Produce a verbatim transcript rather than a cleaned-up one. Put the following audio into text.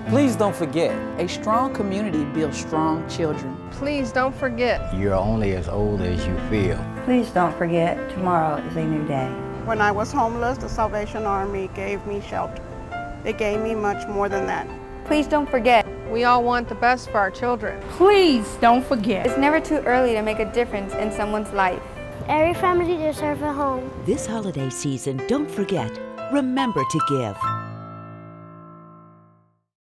Please don't forget. A strong community builds strong children. Please don't forget. You're only as old as you feel. Please don't forget, tomorrow is a new day. When I was homeless, the Salvation Army gave me shelter. They gave me much more than that. Please don't forget. We all want the best for our children. Please don't forget. It's never too early to make a difference in someone's life. Every family deserves a home. This holiday season, don't forget, remember to give.